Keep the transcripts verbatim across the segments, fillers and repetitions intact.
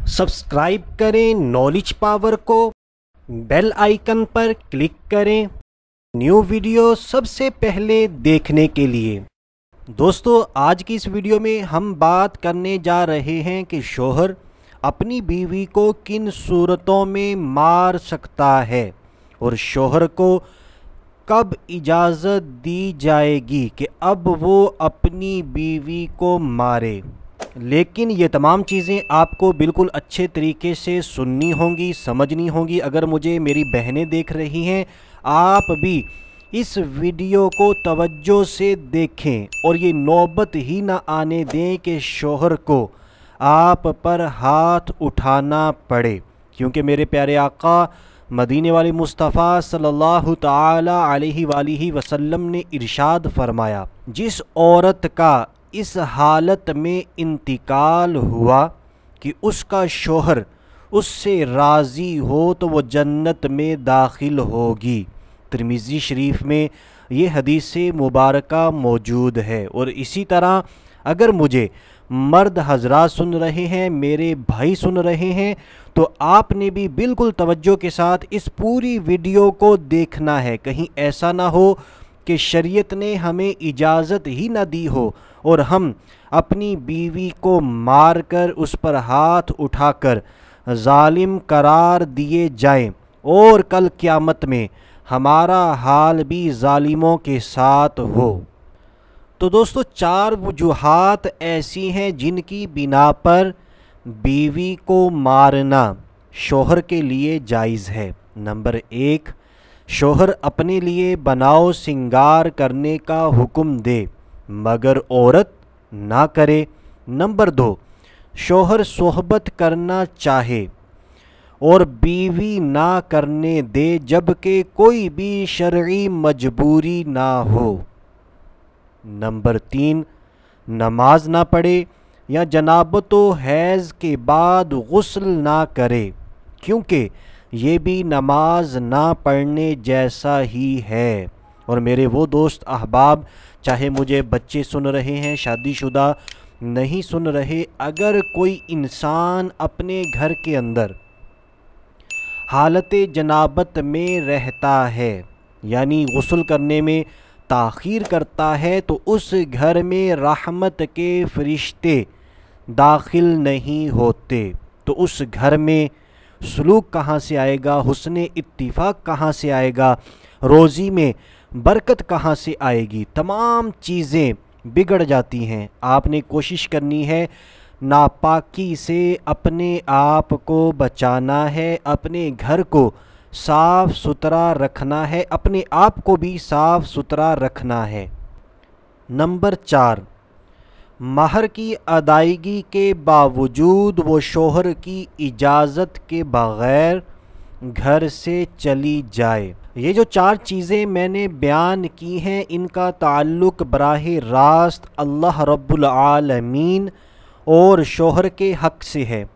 Subscribe करें knowledge power को, bell icon पर क्लिक करें न्यू वीडियो सबसे पहले देखने के लिए। दोस्तों, आज की इस वीडियो में हम बात करने जा रहे हैं कि शौहर अपनी बीवी को किन सूरतों में मार सकता है और शौहर को कब इजाज़त दी जाएगी कि अब वो अपनी बीवी को मारे। लेकिन ये तमाम चीज़ें आपको बिल्कुल अच्छे तरीके से सुननी होंगी, समझनी होंगी। अगर मुझे मेरी बहनें देख रही हैं, आप भी इस वीडियो को तवज्जो से देखें और ये नौबत ही ना आने दें कि शौहर को आप पर हाथ उठाना पड़े, क्योंकि मेरे प्यारे आका मदीने वाले मुस्तफ़ा सल्लल्लाहु ताला अलैहि वालिहि वसल्लम ने इरशाद फरमाया, जिस औरत का इस हालत में इंतकाल हुआ कि उसका शौहर उससे राज़ी हो तो वो जन्नत में दाखिल होगी। तिरमिज़ी शरीफ में ये हदीस मुबारका मौजूद है। और इसी तरह अगर मुझे मर्द हजरात सुन रहे हैं, मेरे भाई सुन रहे हैं, तो आपने भी बिल्कुल तवज्जो के साथ इस पूरी वीडियो को देखना है। कहीं ऐसा ना हो कि शरीयत ने हमें इजाज़त ही ना दी हो और हम अपनी बीवी को मार कर उस पर हाथ उठाकर जालिम करार दिए जाएं और कल क़यामत में हमारा हाल भी जालिमों के साथ हो। तो दोस्तों, चार वजूहात ऐसी हैं जिनकी बिना पर बीवी को मारना शौहर के लिए जायज़ है। नंबर एक, शौहर अपने लिए बनाओ सिंगार करने का हुक्म दे मगर औरत ना करे। नंबर दो, शौहर सोहबत करना चाहे और बीवी ना करने दे जबकि कोई भी शरई मजबूरी ना हो। नंबर तीन, नमाज ना पढ़े या जनाबत व हैज़ के बाद गुस्ल ना करे, क्योंकि ये भी नमाज ना पढ़ने जैसा ही है। और मेरे वो दोस्त अहबाब, चाहे मुझे बच्चे सुन रहे हैं, शादीशुदा नहीं सुन रहे, अगर कोई इंसान अपने घर के अंदर हालत जनाबत में रहता है यानी गुस्ल करने में ताख़ीर करता है, तो उस घर में रहमत के फरिश्ते दाखिल नहीं होते। तो उस घर में सलूक कहाँ से आएगा, हुस्न इत्तिफाक कहाँ से आएगा, रोज़ी में बरकत कहाँ से आएगी। तमाम चीज़ें बिगड़ जाती हैं। आपने कोशिश करनी है नापाकी से अपने आप को बचाना है, अपने घर को साफ़ सुथरा रखना है, अपने आप को भी साफ़ सुथरा रखना है। नंबर चार, महर की अदायगी के बावजूद वो शौहर की इजाज़त के बग़ैर घर से चली जाए। ये जो चार चीज़ें मैंने बयान की हैं, इनका ताल्लुक़ बराह रास्त अल्लाह रब्बुल आलमीन और शौहर के हक़ से है।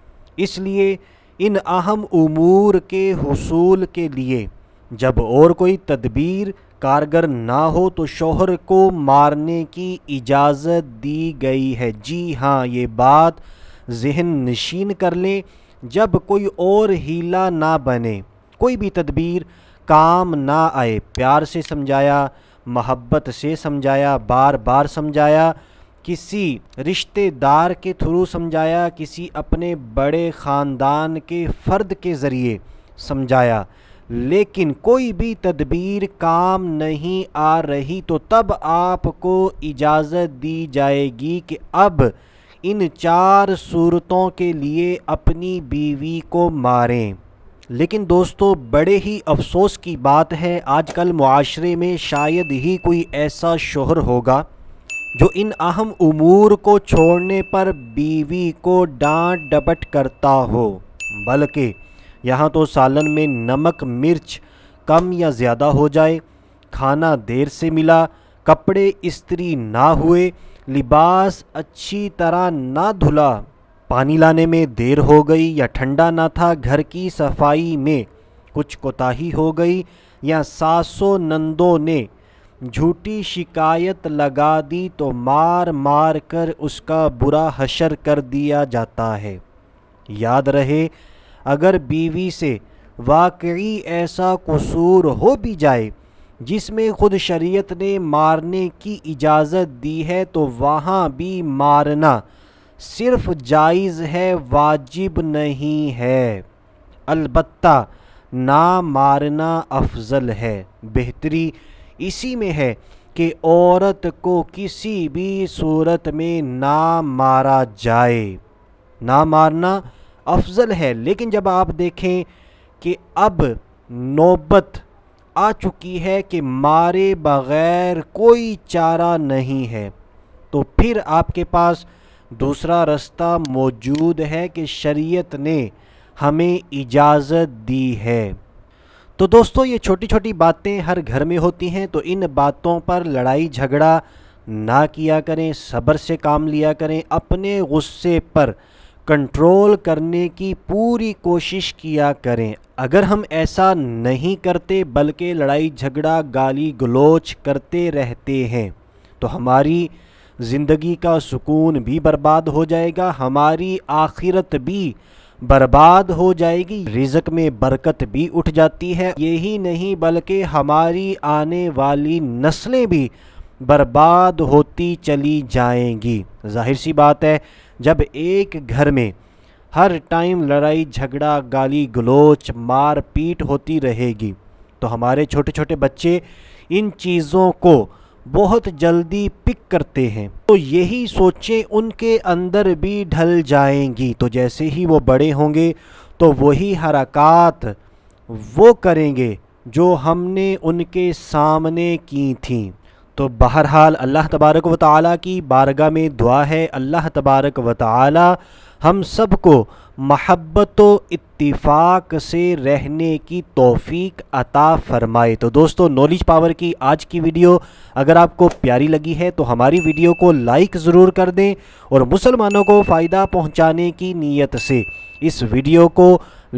इसलिए इन अहम उमूर के हुसूल के लिए जब और कोई तदबीर कारगर ना हो तो शौहर को मारने की इजाज़त दी गई है। जी हाँ, ये बात ज़हन नशीन कर लें। जब कोई और हीला ना बने, कोई भी तदबीर काम ना आए, प्यार से समझाया, मोहब्बत से समझाया, बार बार समझाया, किसी रिश्तेदार के थ्रू समझाया, किसी अपने बड़े ख़ानदान के फ़र्द के ज़रिए समझाया, लेकिन कोई भी तदबीर काम नहीं आ रही, तो तब आपको इजाज़त दी जाएगी कि अब इन चार सूरतों के लिए अपनी बीवी को मारें। लेकिन दोस्तों, बड़े ही अफसोस की बात है, आजकल मुआशरे में शायद ही कोई ऐसा शौहर होगा जो इन अहम उमूर को छोड़ने पर बीवी को डांट डपट करता हो। बल्कि यहाँ तो सालन में नमक मिर्च कम या ज़्यादा हो जाए, खाना देर से मिला, कपड़े इस्त्री ना हुए, लिबास अच्छी तरह ना धुला, पानी लाने में देर हो गई या ठंडा ना था, घर की सफाई में कुछ कोताही हो गई या सासों नंदों ने झूठी शिकायत लगा दी, तो मार मार कर उसका बुरा हशर कर दिया जाता है। یاد رہے اگر بیوی سے واقعی ایسا قصور ہو بھی جائے جس میں خود شریعت نے مارنے کی اجازت دی ہے تو وہاں بھی مارنا صرف جائز ہے، واجب نہیں ہے۔ البتہ نہ مارنا افضل ہے۔ بہتری اسی میں ہے کہ عورت کو کسی بھی صورت میں نہ مارا جائے، نہ مارنا افضل ہے۔ لیکن جب آپ دیکھیں کہ اب نوبت آ چکی ہے کہ مارے بغیر کوئی چارہ نہیں ہے، تو پھر آپ کے پاس دوسرا رستہ موجود ہے کہ شریعت نے ہمیں اجازت دی ہے۔ تو دوستو یہ چھوٹی چھوٹی باتیں ہر گھر میں ہوتی ہیں، تو ان باتوں پر لڑائی جھگڑا نہ کیا کریں، صبر سے کام لیا کریں، اپنے غصے پر کنٹرول کرنے کی پوری کوشش کیا کریں۔ اگر ہم ایسا نہیں کرتے بلکہ لڑائی جھگڑا گالی گلوچ کرتے رہتے ہیں تو ہماری زندگی کا سکون بھی برباد ہو جائے گا، ہماری آخرت بھی برباد ہو جائے گی، رزق میں برکت بھی اٹھ جاتی ہے، یہی نہیں بلکہ ہماری آنے والی نسلیں بھی برباد ہوتی چلی جائیں گی۔ ظاہر سی بات ہے جب ایک گھر میں ہر ٹائم لڑائی جھگڑا گالی گلوچ مار پیٹ ہوتی رہے گی تو ہمارے چھوٹے چھوٹے بچے ان چیزوں کو بہت جلدی پک کرتے ہیں، تو یہی سوچیں ان کے اندر بھی ڈھل جائیں گی، تو جیسے ہی وہ بڑے ہوں گے تو وہی حرکات وہ کریں گے جو ہم نے ان کے سامنے کی تھیں۔ تو بہرحال اللہ تبارک و تعالیٰ کی بارگاہ میں دعا ہے اللہ تبارک و تعالیٰ ہم سب کو محبت و اتفاق سے رہنے کی توفیق عطا فرمائے۔ تو دوستو نالج پاور کی آج کی ویڈیو اگر آپ کو پیاری لگی ہے تو ہماری ویڈیو کو لائک ضرور کر دیں اور مسلمانوں کو فائدہ پہنچانے کی نیت سے اس ویڈیو کو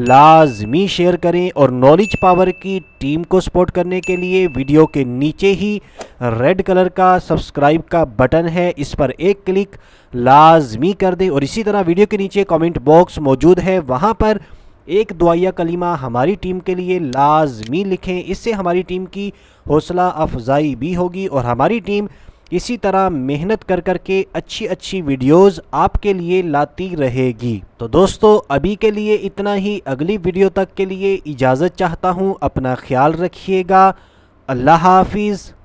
لازمی شیئر کریں، اور نالج پاور کی ٹیم کو سپورٹ کرنے کے لیے ویڈیو کے نیچے ہی ریڈ کلر کا سبسکرائب کا بٹن ہے، اس پر ایک کلک لازمی کر دیں، اور اسی طرح ویڈیو کے نیچے کامنٹ باکس موجود ہے، وہاں پر ایک دعائیہ کلمہ ہماری ٹیم کے لیے لازمی لکھیں، اس سے ہماری ٹیم کی حوصلہ افزائی بھی ہوگی اور ہماری ٹیم اسی طرح محنت کر کر کے اچھی اچھی ویڈیوز آپ کے لیے لاتی رہے گی۔ تو دوستو ابھی کے لیے اتنا ہی، اگلی ویڈیو تک کے لیے اجازت چاہتا ہوں، اپنا خیال رکھیے گا، اللہ حافظ۔